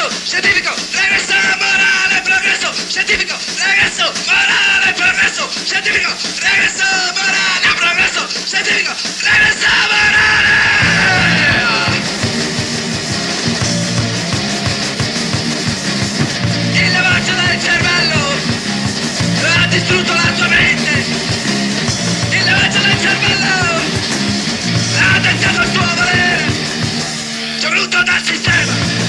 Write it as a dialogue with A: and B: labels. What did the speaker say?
A: progresso scientifico, regresso morale, progresso scientifico, regresso morale, progresso scientifico, regresso morale, progresso scientifico, regresso morale. Il lavaggio del cervello ha distrutto la tua mente. Il lavaggio del cervello ha tentato il tuo volere. Sei voluto dal sistema.